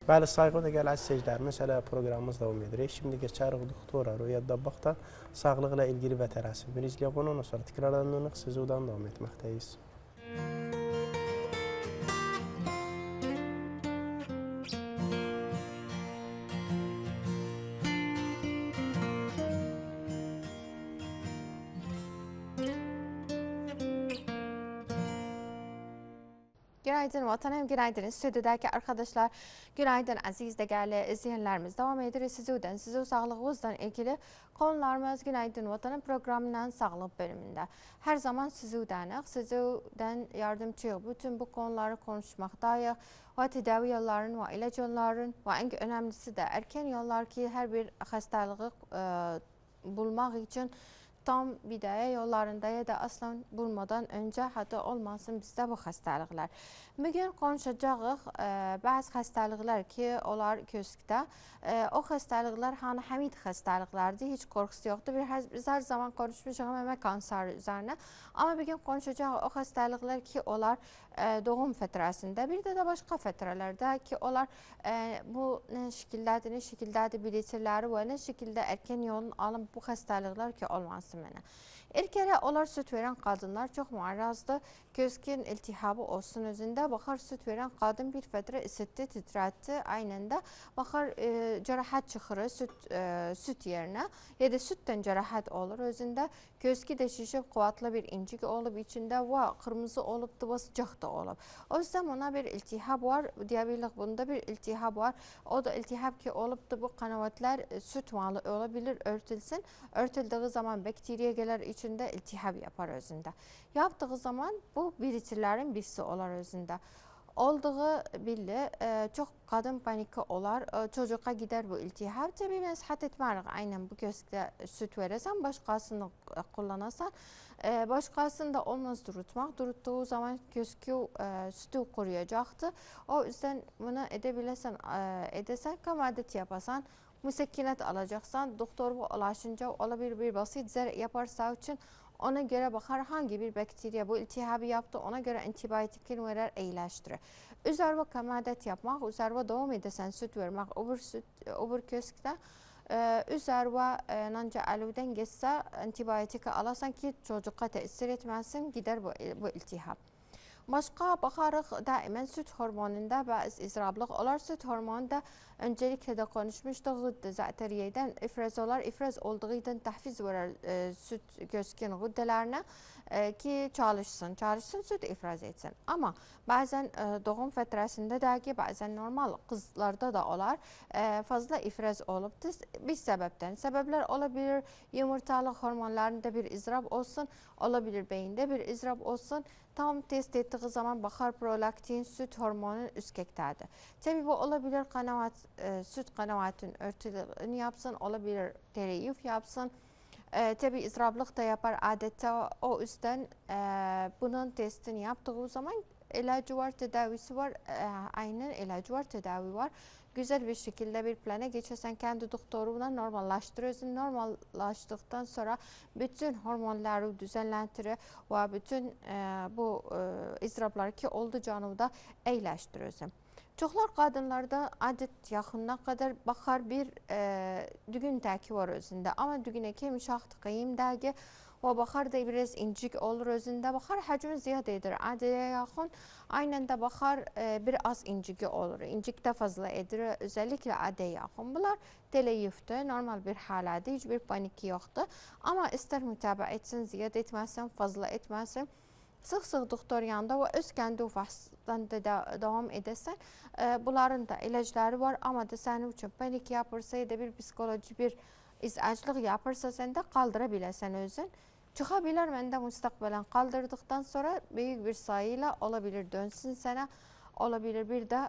Bəli, sayğıda gəl əziz seyircilər, hələ proqramımız davam edir. Şimdi geçərik doktora Rüya Dabbaqdan sağlıqla ilgili və tərəsi bir izləyək. Ondan sonra təkrarlanırıq, sizi odan davam etməkdəyiz. Günaydın vatanım, günaydın stüdyodaki arkadaşlar, günaydın aziz değerli izleyenlerimiz. Devam ederiz sizi sağlığınızla ilgili konularımız Günaydın Vatanım programının sağlık bölümünde. Her zaman sizden yardımcıyıq. Bütün bu konuları konuşmaktayıq ve tedavi yollarının ve ilaç yollarının ve en önemlisi de erken yollar ki her bir hastalığı bulmak için tam bidaya yollarında ya da aslan bulmadan önce hatta olmasın bizde bu hastalıklar. Bugün konuşacağız bazı hastalıklar ki onlar köskdə. O hastalıklar hani hamid hastalıklardı. Hiç korkusu yoktu. Biz her zaman konuşmuşuz meme kanseri üzerine. Ama bugün konuşacağız o hastalıklar ki onlar doğum fətrəsində. Bir de başka fətrələrdə ki onlar bu ne şekildedir biletirləri ve ne şekilde erken yolun alın bu hastalıklar ki olmasın mənə. İlk kere onlar süt veren kadınlar çok muarrazdı. Köskin iltihabı olsun özünde. Bakar süt veren kadın bir fətrə ısıttı, titretti. Aynen de bakar cerahat çıxırı süt yerine ya da sütten cerahat olur özünde. Köski de şişip kuvvetli bir incik olup içinde ve kırmızı olup da sıcak da olup. O yüzden ona bir iltihap var. Diyebiliriz bunda bir iltihap var. O da iltihap ki olup da bu kanavatlar süt malı olabilir örtülsün. Örtüldüğü zaman bakteriya gelir içinde iltihap yapar özünde. Yaptığı zaman bu biritirlerin birisi olar özünde. Olduğu belli çok kadın paniki olar. Çocuğa gider bu iltihap. Tabii nasihat etmərik. Aynen bu köskdə süt verəsən, başqasını kullanasan. Başqasını da olmaz durutmaq. Duruttuğu zaman köskü sütü koruyacaqdır. O yüzden bunu edesen kamadet yapasan. Müsekkinet alacaksan doktor bu ulaşınca olabilir bir basit zər yaparsa için ona göre bakar hangi bir bakteriya bu iltihabı yaptı ona göre antibiyotikin verer iyileştirir. Üzerine kamadet yapmak, üzerine doğum edesen süt vermek, öbür köskdə üzerine nanca alüden geçse antibiyotik alasan ki çocuğa tesir etmesin gider bu iltihap. Başka bakarıq daima süt hormonunda bazı izrablık olar. Süt hormonunda öncelikle de konuşmuştuk zateriyeden ifraz olar. İfraz olduğundan tahfiz verir süt köskin gıddalarına ki çalışsın süt ifraz etsin. Ama bazen doğum fətrəsində de ki bazen normal kızlarda da olar fazla ifraz olup bir sebepten. Sebepler olabilir yumurtalık hormonlarında bir izrab olsun, olabilir beyinde bir izrab olsun. Tam test ettiği zaman bakar prolaktin süt hormonun üstkektadır. Tabi bu olabilir süt kanavatın örtülüğünü yapsın, olabilir tereyüf yapsın. Tabi izrablık da yapar adette o yüzden bunun testini yaptığı zaman ilacı var, tedavisi var, aynen ilacı var, tedavi var. Güzel bir şekilde bir plana geçersen kendi doktoruna normallaştırıyorsun. Normallaştıktan sonra bütün hormonları düzenlendirir ve bütün bu izrablar ki oldu canı da iyileştiriyorsun. Çoxlar qadınlarda adet yaxınına kadar bakar bir düğün təki var özünde. Ama düğüne ki müşaxtı qıyım dəgi ve bakar da biraz incik olur özünde. Bakar hacmi ziyadedir. Adeye yaxın aynen de bakar bir az inciki olur. İncik de fazla edir. Özellikle adeye yaxın. Bunlar teleyüftü. Normal bir haladı. Hiçbir paniki yoktu. Ama ister mütabaa etsin, ziyade etməsin, fazla etməsin. Sıx-sıx doktor yanında ve öz kendi ufasından da devam edəsən, bunların da ilacları var ama da sənin üçün panik yapırsa ya da bir psikoloji bir izaclıq yapırsa sen de qaldıra biləsən özün. Çıxa bilər məndə müstəqbələn qaldırdıktan sonra büyük bir sayıyla olabilir dönsün sana. Olabilir bir de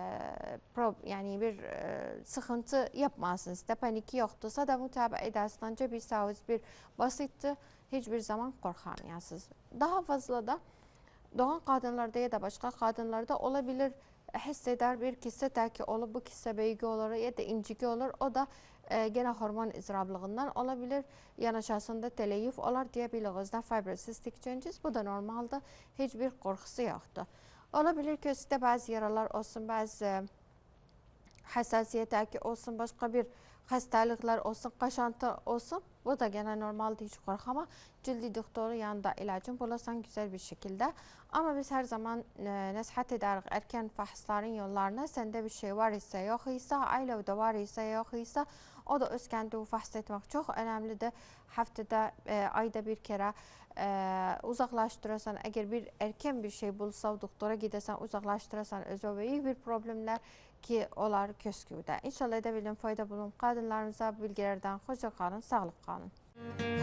yani bir sıkıntı yapmasın. Sizde paniki yoktursa da mütabaa edəsindən bir savuz bir basittir. Hiçbir zaman korkamayasınız. Daha fazla da doğan kadınlarda ya da başka kadınlarda olabilir hisseder bir kisse terki olup bu kisse beygi olur ya da inciki olur. O da gene hormon izrablığından olabilir. Yanaşasında teleyüf olur diyebiliriz da fibrosistik changes. Bu da normalde hiçbir korkusu yoktu. Olabilir ki sizde bazı yaralar olsun, bazı hassasiyeti olsun, başka bir hastalıklar olsun, kaşıntı olsun, bu da gene normal değil ama cildi doktoru yanında ilacın bulasan güzel bir şekilde. Ama biz her zaman nasihat ederiz erken fahsların yollarına, sende bir şey var ise yok ise, ailede var ise yok ise, o da öz kendini fahs etmek çok önemlidir. Haftada, ayda bir kere uzaklaştırırsan, eğer bir erken bir şey bulsa doktora gidersen, uzaklaştırırsan özü büyük bir problemler ki olar kösküde. İnşallah edebildim fayda bulun. Kadınlarımıza bilgilerden hoşça kalın, sağlık kalın.